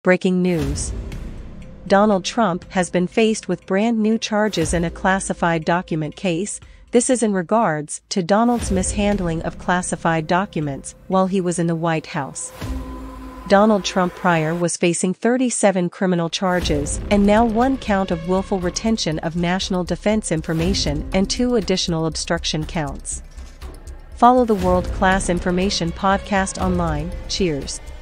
Breaking news. Donald Trump has been faced with brand new charges in a classified document case. This is in regards to Donald's mishandling of classified documents while he was in the White House. Donald Trump prior was facing 37 criminal charges and now 1 count of willful retention of national defense information and 2 additional obstruction counts. Follow the World Class Information podcast online. Cheers.